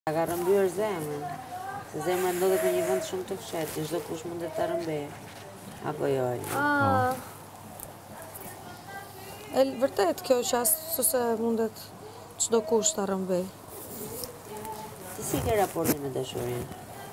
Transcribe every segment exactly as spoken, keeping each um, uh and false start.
Ta ka rëmbyer zemrën, se zemra ndodhet në një vend shumë të fshehtë, çdo kush mundet ta rëmbejë. Apo jo? Ah. E vërtet kjo që asë se mundet çdo kush ta rëmbej. Ti si ke raportin me dashurinë?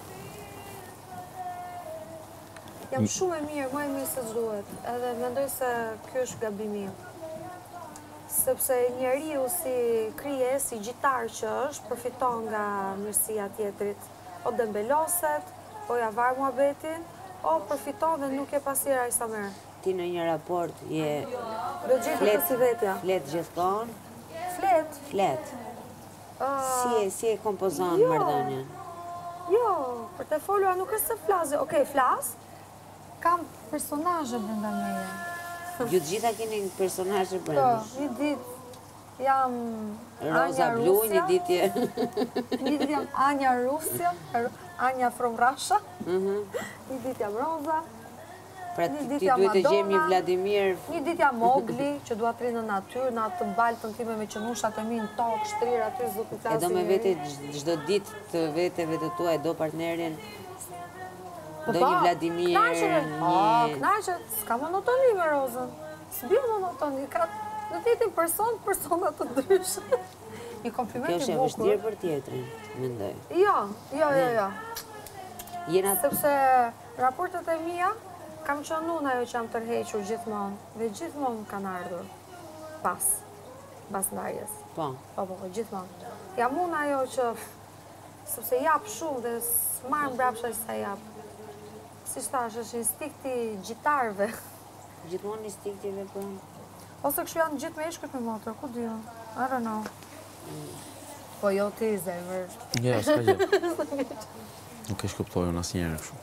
Jam shumë e mirë, më e mirë se ç'duhet, edhe mendoj se ky është gabimi im. Sepse njeriu si krijes, si gjitar që është, përfiton nga mirësia tjetrit. O dembeloset, o ja var muhabetin, o përfiton dhe nuk e pasira i sa merr. Ti në një raport je Do gjithë të si vetja. flet gjithkohon? Flet? Flet. Uh, Si e, si e kompozon jo. marrëdhënien? Jo, për të folura nuk është se flasë. Okej, flas. Kam personazhe brenda meje. Ju të gjitha keni personazhe Po, brenda. një ditë jam Roza Anja blu, një Rusja. ditë je. Një ditë jam Anja Rusja, Anja from Russia. Mhm. Një ditë jam Roza. Pra Një ti ditë ti jam duhet të gjejmë një Madonna. Vladimir. Një ditë jam Mowgli, që dua të rinë në natyrë, në atë baltën time me qenushat e mi në tokë, shtrirë aty s'do të E flasë. do me vete çdo ditë të veteve të tuaj, do partnerin, do një Vladimir, Knaqet, një... knaqet, s'ka monotoni me Rozën. S'bjo monotoni, ka në të njëjtin person, persona të ndryshme. Një kompliment Kjo i është e bukur. vështirë për tjetrin, mendoj. Jo, jo, jo, jo. Jena Sepse raportet e mia kam qenë unë ajo që jam tërhequr gjithmonë, dhe gjithmonë kanë ardhur pas, pas ndarjes. po. Po, po, po, gjithmonë. Jam unë ajo që, sepse jap shumë dhe s'marr mbrapsha sa jap. Si thash, është instikti gjitarëve. Gjithmonë instiktive po. Ose kështu janë gjithë me ishkët me motor, ku di unë? I don't know. Po jo ti, zemër. Ja, s'ka gjë. Nuk e shkuptoj unë asnjëherë kështu.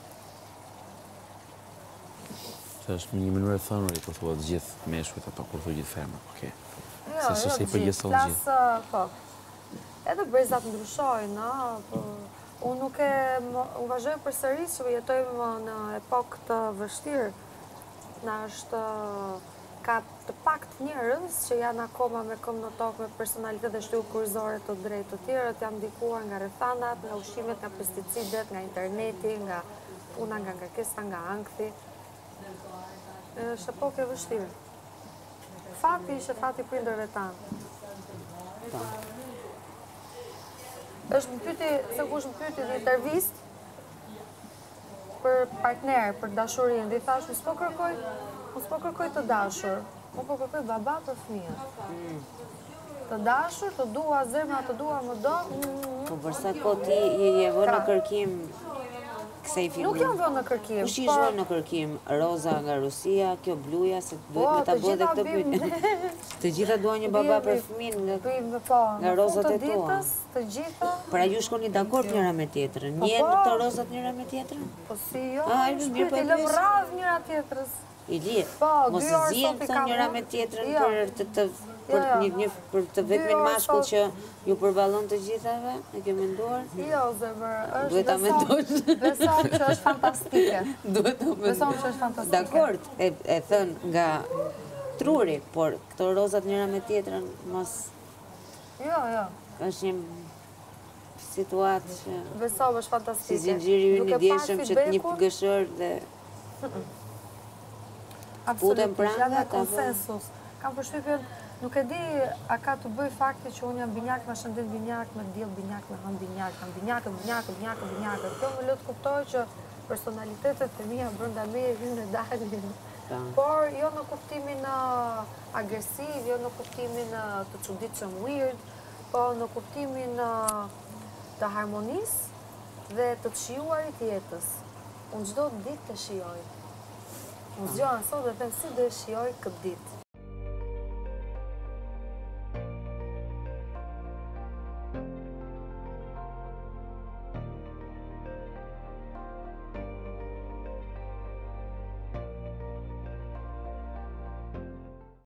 Se është një mënyrë e thënuri, kur thua të gjithë meshkujt apo kur thua gjithë femrat, okay. Jo, Se jo, s'është i gjithë. përgjithshëm gjithë. Flas, po. Edhe brezat ndryshojnë, a, po. Unë nuk e, unë vazhdoj përsëris që jetojmë në epokë të vështirë. Na është, ka të pakt njerëz që janë akoma me këmbë në tokë, me personalitet dhe shtyllë kurrizore të drejtë. Të tjerët janë ndikuar nga rrethanat, nga ushqimet, nga pesticidet, nga interneti, nga puna, nga ngarkesa, nga ankthi. Është epokë e vështirë. Fati ishte fati prindërve tanë. Po. është më pyti, se kush më pyti në intervist për partner, për dashurinë, dhe i thash, mos po kërkoj, mos po kërkoj të dashur, mo po kërkoj baba për fëmijët. Të dashur, të dua zemra, të dua më do. Po përsa ko ti je vë në kërkim kësaj filmi? Nuk jam vë në kërkim. Kush i vë në kërkim? Roza nga Rusia, kjo bluja, se duhet me ta bëhet dhe këtë pyetje. Të gjitha duan një baba për fëmin nga Po, nga rozat e tua. Të gjitha. Pra ju shkoni dakord njëra me tjetrën? Njen të rozat njëra me tjetrën? Po si jo, Ah, mirë, shpirti po e lëm pyes. radh njëra tjetrës. I li, Po, mos dy orë zihen sot i këto kam njëra unë. me tjetrën Jo. për të të për Jo, jo. një një për të vetmin orë mashkull sot. që ju përballon të gjithave? E ke menduar? Jo, zemër, është Duhet ta besom- mendosh. Besom që është fantastike. Duhet të Besom që është fantastike. Dakord, e, e thën nga truri, por këto rozat njëra me tjetrën mos Jo, jo. është një situatë që Besom është fantastike. si zinxhiri ynë i Duke djeshëm parë që të një feedback-un, gëshër dhe absolutisht, pranë janë ata, po. konsensus. Kam përshtypjen, nuk e di a ka të bëj fakti që unë jam binjak, me shëndet binjak, me diell binjak, me hënë binjak, kam binjakët, binjakët, binjakët, binjakët. Kjo më lë të kuptoj që personalitetet e mia brenda meje hynë e dalin. Pa. Por jo në kuptimin uh, agresiv, jo në kuptimin uh, të çuditshëm weird, po në kuptimin uh, të harmonisë dhe të të shijuarit jetës. Unë çdo ditë të shijoj. Unë zgjohem sot dhe them si do e shijoj këtë ditë.